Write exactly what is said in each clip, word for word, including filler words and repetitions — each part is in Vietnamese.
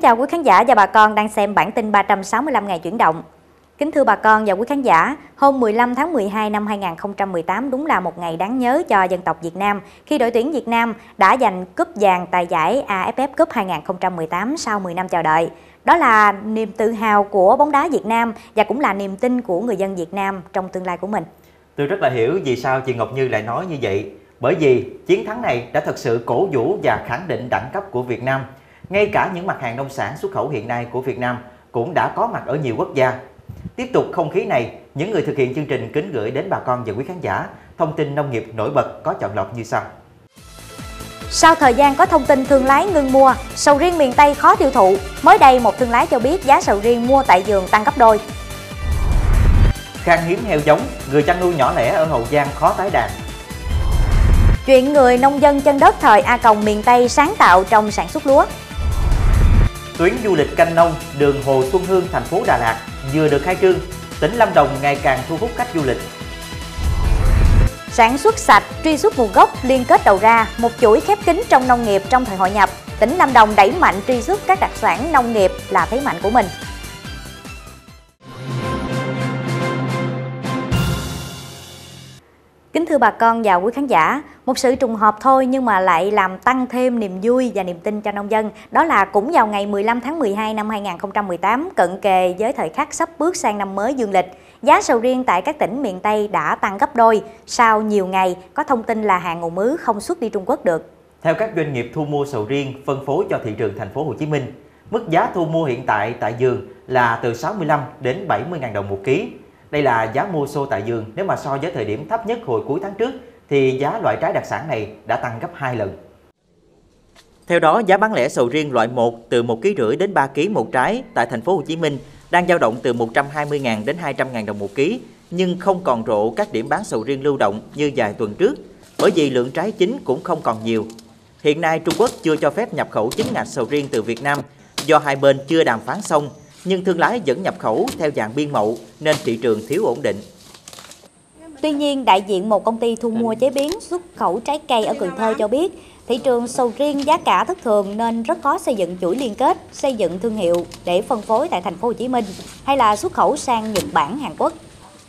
chào quý khán giả và bà con đang xem bản tin ba trăm sáu mươi lăm ngày chuyển động. Kính thưa bà con và quý khán giả, hôm mười lăm tháng mười hai năm hai nghìn không trăm mười tám đúng là một ngày đáng nhớ cho dân tộc Việt Nam khi đội tuyển Việt Nam đã giành cúp vàng tại giải a ép ép Cup hai nghìn không trăm mười tám sau mười năm chờ đợi. Đó là niềm tự hào của bóng đá Việt Nam và cũng là niềm tin của người dân Việt Nam trong tương lai của mình. Tôi rất là hiểu vì sao chị Ngọc Như lại nói như vậy. Bởi vì chiến thắng này đã thật sự cổ vũ và khẳng định đẳng cấp của Việt Nam. Ngay cả những mặt hàng nông sản xuất khẩu hiện nay của Việt Nam cũng đã có mặt ở nhiều quốc gia. Tiếp tục không khí này, những người thực hiện chương trình kính gửi đến bà con và quý khán giả thông tin nông nghiệp nổi bật có chọn lọc như sau. Sau thời gian có thông tin thương lái ngưng mua, sầu riêng miền Tây khó tiêu thụ, mới đây một thương lái cho biết giá sầu riêng mua tại vườn tăng gấp đôi. Khan hiếm heo giống, người chăn nuôi nhỏ lẻ ở Hậu Giang khó tái đàn. Chuyện người nông dân chân đất thời A Còng miền Tây sáng tạo trong sản xuất lúa. Tuyến du lịch canh nông đường Hồ Xuân Hương, thành phố Đà Lạt vừa được khai trương, tỉnh Lâm Đồng ngày càng thu hút khách du lịch. Sản xuất sạch, truy xuất nguồn gốc, liên kết đầu ra, một chuỗi khép kín trong nông nghiệp trong thời hội nhập. Tỉnh Lâm Đồng đẩy mạnh truy xuất các đặc sản nông nghiệp là thế mạnh của mình. Kính thưa bà con và quý khán giả, một sự trùng hợp thôi nhưng mà lại làm tăng thêm niềm vui và niềm tin cho nông dân. Đó là cũng vào ngày mười lăm tháng mười hai năm hai nghìn không trăm mười tám, cận kề với thời khắc sắp bước sang năm mới dương lịch, giá sầu riêng tại các tỉnh miền Tây đã tăng gấp đôi sau nhiều ngày có thông tin là hàng ùn ứ không xuất đi Trung Quốc được. Theo các doanh nghiệp thu mua sầu riêng phân phối cho thị trường thành phố Hồ Chí Minh, mức giá thu mua hiện tại tại vườn là từ sáu mươi lăm đến bảy mươi nghìn đồng một ký. Đây là giá mua xô tại vườn. Nếu mà so với thời điểm thấp nhất hồi cuối tháng trước thì giá loại trái đặc sản này đã tăng gấp hai lần. Theo đó, giá bán lẻ sầu riêng loại một từ một ký rưỡi đến ba ký một trái tại thành phố Hồ Chí Minh đang dao động từ một trăm hai mươi nghìn đến hai trăm nghìn đồng một ký, nhưng không còn rộ các điểm bán sầu riêng lưu động như vài tuần trước, bởi vì lượng trái chính cũng không còn nhiều. Hiện nay Trung Quốc chưa cho phép nhập khẩu chính ngạch sầu riêng từ Việt Nam do hai bên chưa đàm phán xong, nhưng thương lái vẫn nhập khẩu theo dạng biên mậu nên thị trường thiếu ổn định. Tuy nhiên, đại diện một công ty thu mua chế biến xuất khẩu trái cây ở Cần Thơ cho biết, thị trường sầu riêng giá cả thất thường nên rất khó xây dựng chuỗi liên kết, xây dựng thương hiệu để phân phối tại thành phố Hồ Chí Minh hay là xuất khẩu sang Nhật Bản, Hàn Quốc.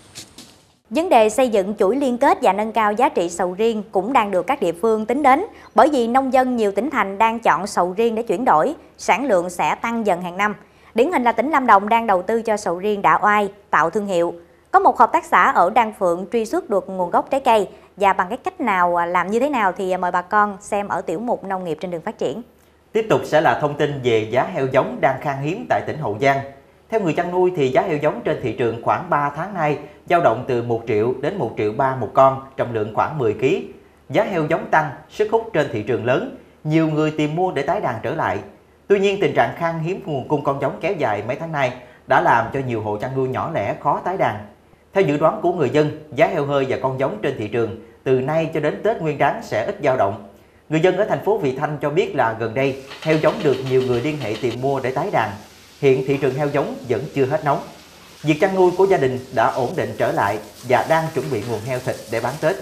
Vấn đề xây dựng chuỗi liên kết và nâng cao giá trị sầu riêng cũng đang được các địa phương tính đến, bởi vì nông dân nhiều tỉnh thành đang chọn sầu riêng để chuyển đổi, sản lượng sẽ tăng dần hàng năm. Điển hình là tỉnh Lâm Đồng đang đầu tư cho sầu riêng Đạ Oai, tạo thương hiệu. Có một hợp tác xã ở Đan Phượng truy xuất được nguồn gốc trái cây và bằng cái cách nào, làm như thế nào thì mời bà con xem ở tiểu mục nông nghiệp trên đường phát triển. Tiếp tục sẽ là thông tin về giá heo giống đang khan hiếm tại tỉnh Hậu Giang. Theo người chăn nuôi thì giá heo giống trên thị trường khoảng ba tháng nay dao động từ một triệu đến một triệu ba một con, trọng lượng khoảng mười ki lô gam. Giá heo giống tăng, sức hút trên thị trường lớn, nhiều người tìm mua để tái đàn trở lại. Tuy nhiên, tình trạng khan hiếm nguồn cung con giống kéo dài mấy tháng nay đã làm cho nhiều hộ chăn nuôi nhỏ lẻ khó tái đàn. Theo dự đoán của người dân, giá heo hơi và con giống trên thị trường từ nay cho đến Tết Nguyên Đán sẽ ít dao động. Người dân ở thành phố Vị Thanh cho biết là gần đây heo giống được nhiều người liên hệ tìm mua để tái đàn. Hiện thị trường heo giống vẫn chưa hết nóng. Việc chăn nuôi của gia đình đã ổn định trở lại và đang chuẩn bị nguồn heo thịt để bán Tết.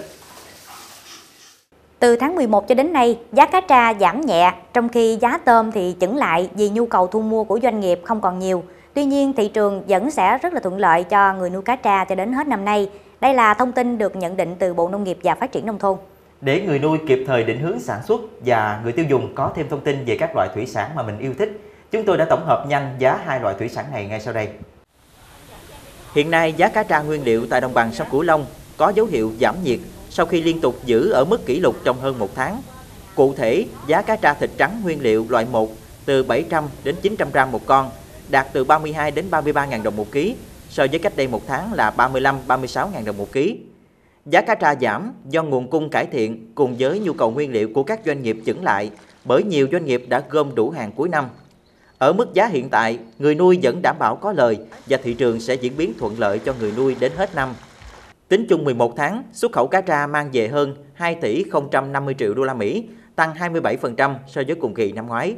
Từ tháng mười một cho đến nay, giá cá tra giảm nhẹ, trong khi giá tôm thì chững lại vì nhu cầu thu mua của doanh nghiệp không còn nhiều. Tuy nhiên, thị trường vẫn sẽ rất là thuận lợi cho người nuôi cá tra cho đến hết năm nay. Đây là thông tin được nhận định từ Bộ Nông nghiệp và Phát triển Nông thôn. Để người nuôi kịp thời định hướng sản xuất và người tiêu dùng có thêm thông tin về các loại thủy sản mà mình yêu thích, chúng tôi đã tổng hợp nhanh giá hai loại thủy sản này ngay sau đây. Hiện nay, giá cá tra nguyên liệu tại đồng bằng sông Cửu Long có dấu hiệu giảm nhiệt sau khi liên tục giữ ở mức kỷ lục trong hơn một tháng. Cụ thể, giá cá tra thịt trắng nguyên liệu loại một từ bảy trăm đến chín trăm gram một con, đạt từ ba mươi hai đến ba mươi ba nghìn đồng một ký, so với cách đây một tháng là ba mươi lăm đến ba mươi sáu nghìn đồng một ký. Giá cá tra giảm do nguồn cung cải thiện cùng với nhu cầu nguyên liệu của các doanh nghiệp chững lại, bởi nhiều doanh nghiệp đã gom đủ hàng cuối năm. Ở mức giá hiện tại, người nuôi vẫn đảm bảo có lời và thị trường sẽ diễn biến thuận lợi cho người nuôi đến hết năm. Tính chung mười một tháng, xuất khẩu cá tra mang về hơn hai tỷ không trăm năm mươi triệu đô la Mỹ, tăng hai mươi bảy phần trăm so với cùng kỳ năm ngoái.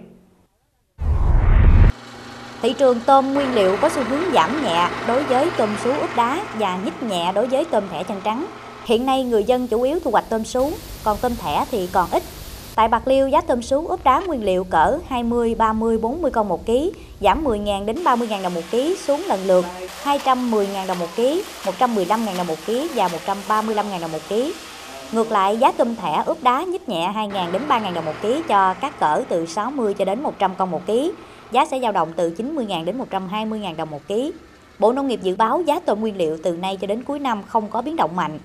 Thị trường tôm nguyên liệu có xu hướng giảm nhẹ đối với tôm sú ướp đá và nhích nhẹ đối với tôm thẻ chân trắng. Hiện nay người dân chủ yếu thu hoạch tôm sú, còn tôm thẻ thì còn ít. Tại Bạc Liêu, giá tôm sú ốp đá nguyên liệu cỡ hai mươi, ba mươi, bốn mươi con một ký, giảm mười nghìn đến ba mươi nghìn đồng một ký xuống lần lượt hai trăm mười nghìn đồng một ký, một trăm mười lăm nghìn đồng một ký và một trăm ba mươi lăm nghìn đồng một ký. Ngược lại, giá tôm thẻ ốp đá nhích nhẹ hai nghìn đến ba nghìn đồng một ký cho các cỡ từ sáu mươi cho đến một trăm con một ký. Giá sẽ dao động từ chín mươi nghìn đến một trăm hai mươi nghìn đồng một ký. Bộ Nông nghiệp dự báo giá tôm nguyên liệu từ nay cho đến cuối năm không có biến động mạnh.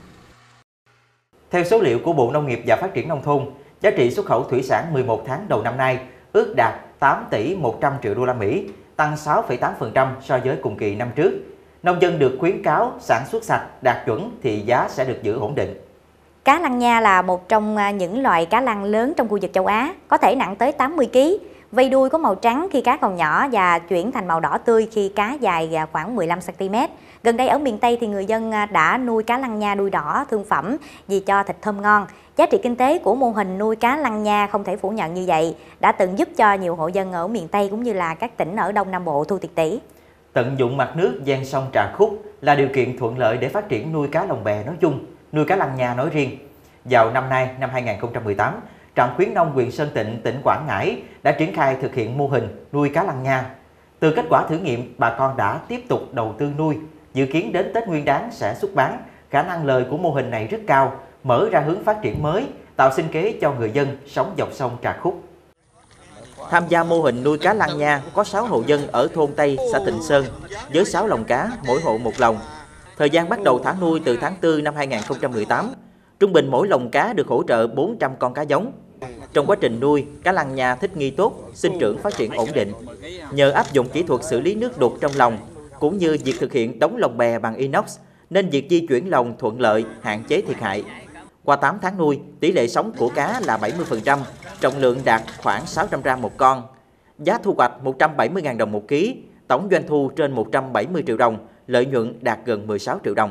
Theo số liệu của Bộ Nông nghiệp và Phát triển Nông thôn, giá trị xuất khẩu thủy sản mười một tháng đầu năm nay ước đạt tám tỷ một trăm triệu đô la Mỹ, tăng sáu phẩy tám phần trăm so với cùng kỳ năm trước. Nông dân được khuyến cáo sản xuất sạch đạt chuẩn thì giá sẽ được giữ ổn định. Cá lăng nha là một trong những loại cá lăng lớn trong khu vực châu Á, có thể nặng tới tám mươi ki lô gam. Vây đuôi có màu trắng khi cá còn nhỏ và chuyển thành màu đỏ tươi khi cá dài khoảng mười lăm xăng ti mét. Gần đây ở miền Tây thì người dân đã nuôi cá lăng nha đuôi đỏ thương phẩm vì cho thịt thơm ngon. Giá trị kinh tế của mô hình nuôi cá lăng nha không thể phủ nhận như vậy, đã từng giúp cho nhiều hộ dân ở miền Tây cũng như là các tỉnh ở Đông Nam Bộ thu tiền tỷ. Tận dụng mặt nước ven sông Trà Khúc là điều kiện thuận lợi để phát triển nuôi cá lồng bè nói chung, nuôi cá lăng nha nói riêng. Vào năm nay, năm hai nghìn không trăm mười tám, Trạm khuyến nông huyện Sơn Tịnh, tỉnh Quảng Ngãi đã triển khai thực hiện mô hình nuôi cá lăng nha. Từ kết quả thử nghiệm, bà con đã tiếp tục đầu tư nuôi, dự kiến đến Tết Nguyên Đán sẽ xuất bán. Khả năng lời của mô hình này rất cao, mở ra hướng phát triển mới, tạo sinh kế cho người dân sống dọc sông Trà Khúc. Tham gia mô hình nuôi cá lăng nha có sáu hộ dân ở thôn Tây, xã Tịnh Sơn, với sáu lồng cá, mỗi hộ một lồng. Thời gian bắt đầu thả nuôi từ tháng tư năm hai nghìn không trăm mười tám. Trung bình mỗi lồng cá được hỗ trợ bốn trăm con cá giống. Trong quá trình nuôi, cá lăng nha thích nghi tốt, sinh trưởng phát triển ổn định. Nhờ áp dụng kỹ thuật xử lý nước đục trong lồng, cũng như việc thực hiện đóng lồng bè bằng inox, nên việc di chuyển lồng thuận lợi, hạn chế thiệt hại. Qua tám tháng nuôi, tỷ lệ sống của cá là bảy mươi phần trăm, trọng lượng đạt khoảng sáu trăm gam một con. Giá thu hoạch một trăm bảy mươi nghìn đồng một ký, tổng doanh thu trên một trăm bảy mươi triệu đồng, lợi nhuận đạt gần mười sáu triệu đồng.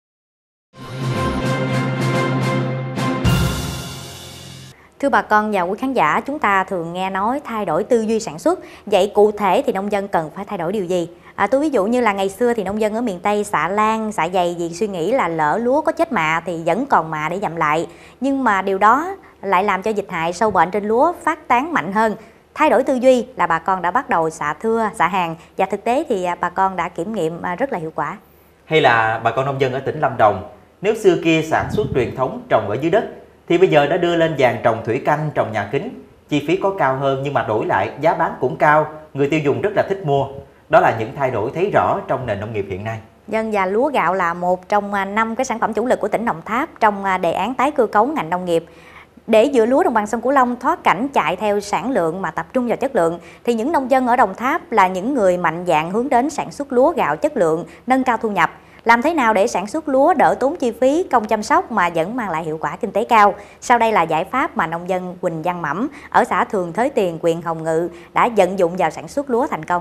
Thưa bà con và quý khán giả, chúng ta thường nghe nói thay đổi tư duy sản xuất. Vậy cụ thể thì nông dân cần phải thay đổi điều gì? À, tôi ví dụ như là ngày xưa thì nông dân ở miền Tây xạ lan, xạ dày vì suy nghĩ là lỡ lúa có chết mạ thì vẫn còn mạ để dặm lại. Nhưng mà điều đó lại làm cho dịch hại sâu bệnh trên lúa phát tán mạnh hơn. Thay đổi tư duy là bà con đã bắt đầu xạ thưa, xạ hàng, và thực tế thì bà con đã kiểm nghiệm rất là hiệu quả. Hay là bà con nông dân ở tỉnh Lâm Đồng, nếu xưa kia sản xuất truyền thống trồng ở dưới đất thì bây giờ đã đưa lên dàn trồng thủy canh, trồng nhà kính. Chi phí có cao hơn nhưng mà đổi lại giá bán cũng cao, người tiêu dùng rất là thích mua. Đó là những thay đổi thấy rõ trong nền nông nghiệp hiện nay. Dân và lúa gạo là một trong năm cái sản phẩm chủ lực của tỉnh Đồng Tháp trong đề án tái cơ cấu ngành nông nghiệp. Để dựa lúa đồng bằng sông Cửu Long thoát cảnh chạy theo sản lượng mà tập trung vào chất lượng, thì những nông dân ở Đồng Tháp là những người mạnh dạn hướng đến sản xuất lúa gạo chất lượng, nâng cao thu nhập. Làm thế nào để sản xuất lúa đỡ tốn chi phí, công chăm sóc mà vẫn mang lại hiệu quả kinh tế cao? Sau đây là giải pháp mà nông dân Quỳnh Văn Mẩm ở xã Thường Thới Tiền, huyện Hồng Ngự đã vận dụng vào sản xuất lúa thành công.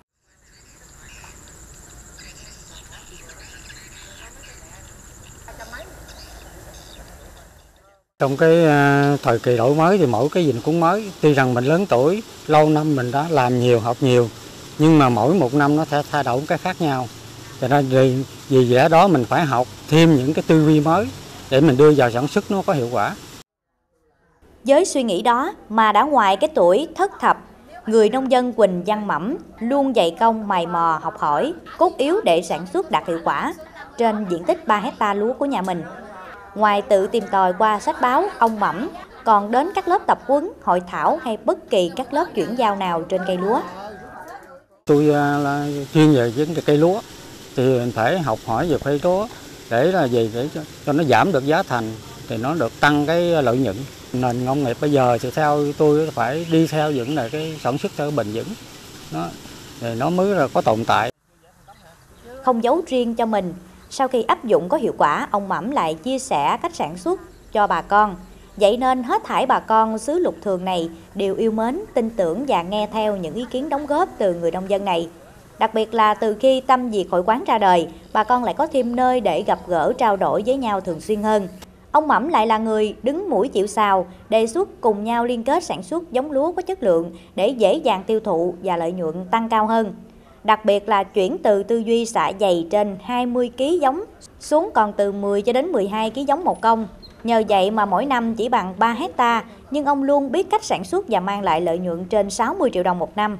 Trong cái thời kỳ đổi mới thì mỗi cái gì cũng mới. Tuy rằng mình lớn tuổi, lâu năm mình đã làm nhiều, học nhiều, nhưng mà mỗi một năm nó sẽ thay đổi cái khác nhau. Cho nên vì, vì lẽ đó mình phải học thêm những cái tư duy mới để mình đưa vào sản xuất nó có hiệu quả. Với suy nghĩ đó mà đã ngoài cái tuổi thất thập, người nông dân Quỳnh Văn Mẩm luôn dày công mày mò học hỏi, cốt yếu để sản xuất đạt hiệu quả trên diện tích ba héc ta lúa của nhà mình. Ngoài tự tìm tòi qua sách báo, ông Mẩm còn đến các lớp tập huấn, hội thảo hay bất kỳ các lớp chuyển giao nào trên cây lúa. Tôi là chuyên về vấn đề cây lúa, thì mình phải học hỏi về cây lúa để là gì để cho, cho nó giảm được giá thành, thì nó được tăng cái lợi nhuận. Nền nông nghiệp bây giờ thì theo tôi phải đi theo những là cái sản xuất theo bền vững, nó thì nó mới là có tồn tại. Không giấu riêng cho mình, sau khi áp dụng có hiệu quả, ông Mẩm lại chia sẻ cách sản xuất cho bà con. Vậy nên hết thảy bà con xứ Lục Thường này đều yêu mến, tin tưởng và nghe theo những ý kiến đóng góp từ người nông dân này. Đặc biệt là từ khi Tâm Việt Hội Quán ra đời, bà con lại có thêm nơi để gặp gỡ, trao đổi với nhau thường xuyên hơn. Ông Mẩm lại là người đứng mũi chịu sào, đề xuất cùng nhau liên kết sản xuất giống lúa có chất lượng để dễ dàng tiêu thụ và lợi nhuận tăng cao hơn. Đặc biệt là chuyển từ tư duy xạ dày trên hai mươi ki lô gam giống xuống còn từ mười cho đến mười hai ki lô gam giống một công. Nhờ vậy mà mỗi năm chỉ bằng ba hectare, nhưng ông luôn biết cách sản xuất và mang lại lợi nhuận trên sáu mươi triệu đồng một năm.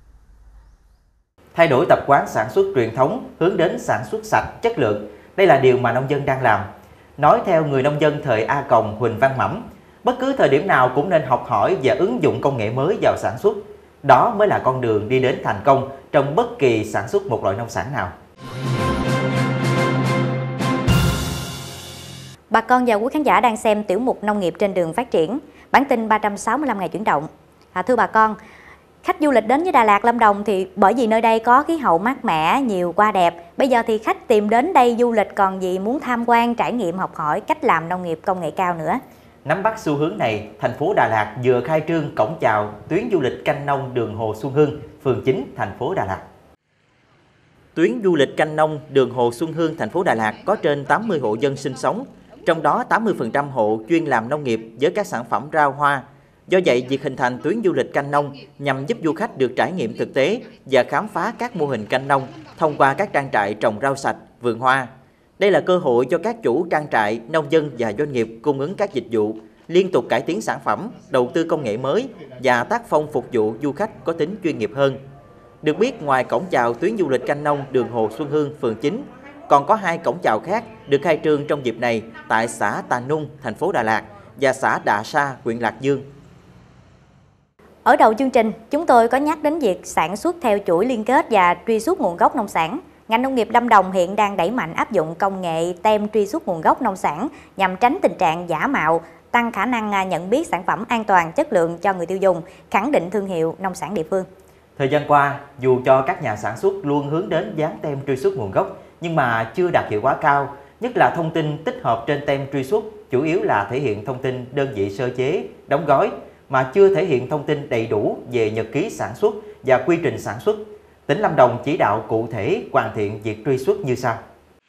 Thay đổi tập quán sản xuất truyền thống hướng đến sản xuất sạch, chất lượng, đây là điều mà nông dân đang làm. Nói theo người nông dân thời A Còng Huỳnh Văn Mẫm, bất cứ thời điểm nào cũng nên học hỏi và ứng dụng công nghệ mới vào sản xuất. Đó mới là con đường đi đến thành công trong bất kỳ sản xuất một loại nông sản nào. Bà con và quý khán giả đang xem tiểu mục Nông nghiệp trên đường phát triển, bản tin ba trăm sáu mươi lăm ngày chuyển động. À, thưa bà con, khách du lịch đến với Đà Lạt, Lâm Đồng thì bởi vì nơi đây có khí hậu mát mẻ, nhiều hoa đẹp. Bây giờ thì khách tìm đến đây du lịch còn gì muốn tham quan, trải nghiệm, học hỏi cách làm nông nghiệp công nghệ cao nữa. Nắm bắt xu hướng này, thành phố Đà Lạt vừa khai trương cổng chào tuyến du lịch canh nông đường Hồ Xuân Hương, phường chín, thành phố Đà Lạt. Tuyến du lịch canh nông đường Hồ Xuân Hương, thành phố Đà Lạt có trên tám mươi hộ dân sinh sống, trong đó tám mươi phần trăm hộ chuyên làm nông nghiệp với các sản phẩm rau hoa. Do vậy, việc hình thành tuyến du lịch canh nông nhằm giúp du khách được trải nghiệm thực tế và khám phá các mô hình canh nông thông qua các trang trại trồng rau sạch, vườn hoa. Đây là cơ hội cho các chủ trang trại, nông dân và doanh nghiệp cung ứng các dịch vụ, liên tục cải tiến sản phẩm, đầu tư công nghệ mới và tác phong phục vụ du khách có tính chuyên nghiệp hơn. Được biết, ngoài cổng chào tuyến du lịch canh nông đường Hồ Xuân Hương, phường chín, còn có hai cổng chào khác được khai trương trong dịp này tại xã Tà Nung, thành phố Đà Lạt và xã Đạ Sa, huyện Lạc Dương. Ở đầu chương trình, chúng tôi có nhắc đến việc sản xuất theo chuỗi liên kết và truy xuất nguồn gốc nông sản. Ngành nông nghiệp Lâm Đồng hiện đang đẩy mạnh áp dụng công nghệ tem truy xuất nguồn gốc nông sản nhằm tránh tình trạng giả mạo, tăng khả năng nhận biết sản phẩm an toàn, chất lượng cho người tiêu dùng, khẳng định thương hiệu nông sản địa phương. Thời gian qua, dù cho các nhà sản xuất luôn hướng đến dán tem truy xuất nguồn gốc, nhưng mà chưa đạt hiệu quả cao, nhất là thông tin tích hợp trên tem truy xuất chủ yếu là thể hiện thông tin đơn vị sơ chế, đóng gói, mà chưa thể hiện thông tin đầy đủ về nhật ký sản xuất và quy trình sản xuất. Tỉnh Lâm Đồng chỉ đạo cụ thể hoàn thiện việc truy xuất như sau.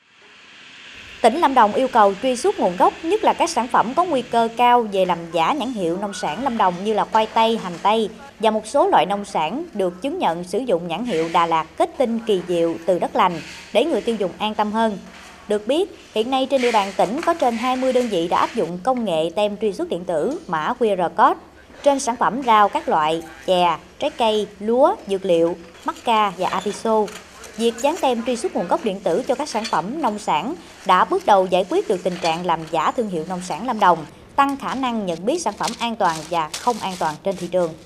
Tỉnh Lâm Đồng yêu cầu truy xuất nguồn gốc, nhất là các sản phẩm có nguy cơ cao về làm giả nhãn hiệu nông sản Lâm Đồng như là khoai tây, hành tây và một số loại nông sản được chứng nhận sử dụng nhãn hiệu Đà Lạt kết tinh kỳ diệu từ đất lành để người tiêu dùng an tâm hơn. Được biết, hiện nay trên địa bàn tỉnh có trên hai mươi đơn vị đã áp dụng công nghệ tem truy xuất điện tử mã quy rờ code trên sản phẩm rau các loại, chè, trái cây, lúa, dược liệu, mắc ca và atiso. Việc dán tem truy xuất nguồn gốc điện tử cho các sản phẩm nông sản đã bước đầu giải quyết được tình trạng làm giả thương hiệu nông sản Lâm Đồng, tăng khả năng nhận biết sản phẩm an toàn và không an toàn trên thị trường.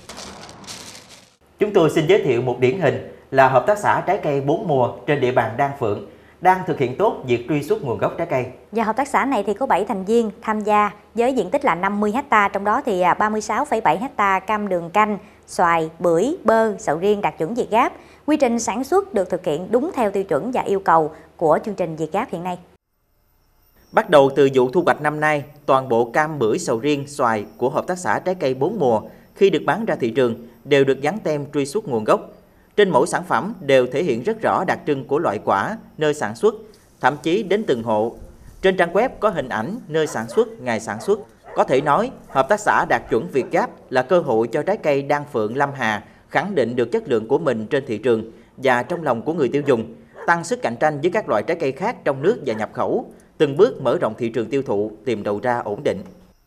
Chúng tôi xin giới thiệu một điển hình là hợp tác xã trái cây bốn mùa trên địa bàn Đan Phượng đang thực hiện tốt việc truy xuất nguồn gốc trái cây. Và hợp tác xã này thì có bảy thành viên tham gia với diện tích là năm mươi hectare, trong đó thì ba mươi sáu phẩy bảy hectare cam đường canh, xoài, bưởi, bơ, sầu riêng đạt chuẩn Việt Gáp. Quy trình sản xuất được thực hiện đúng theo tiêu chuẩn và yêu cầu của chương trình Việt Gáp hiện nay. Bắt đầu từ vụ thu hoạch năm nay, toàn bộ cam, bưởi, sầu riêng, xoài của hợp tác xã trái cây bốn mùa khi được bán ra thị trường đều được dán tem truy xuất nguồn gốc. Trên mỗi sản phẩm đều thể hiện rất rõ đặc trưng của loại quả, nơi sản xuất, thậm chí đến từng hộ. Trên trang web có hình ảnh nơi sản xuất, ngày sản xuất. Có thể nói, hợp tác xã đạt chuẩn Việt Gáp là cơ hội cho trái cây Đan Phượng Lâm Hà khẳng định được chất lượng của mình trên thị trường và trong lòng của người tiêu dùng, tăng sức cạnh tranh với các loại trái cây khác trong nước và nhập khẩu, từng bước mở rộng thị trường tiêu thụ, tìm đầu ra ổn định.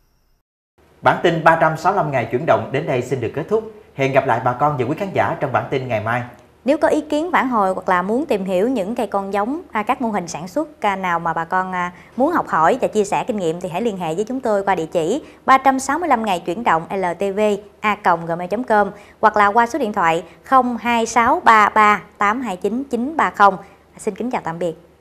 Bản tin ba trăm sáu mươi lăm ngày chuyển động đến đây xin được kết thúc. Hẹn gặp lại bà con và quý khán giả trong bản tin ngày mai. Nếu có ý kiến phản hồi hoặc là muốn tìm hiểu những cây con giống, các mô hình sản xuất nào mà bà con muốn học hỏi và chia sẻ kinh nghiệm thì hãy liên hệ với chúng tôi qua địa chỉ ba trăm sáu mươi lăm ngày chuyển động l t v a còng gmail chấm com hoặc là qua số điện thoại không hai sáu ba ba tám hai chín chín ba không. Xin kính chào tạm biệt.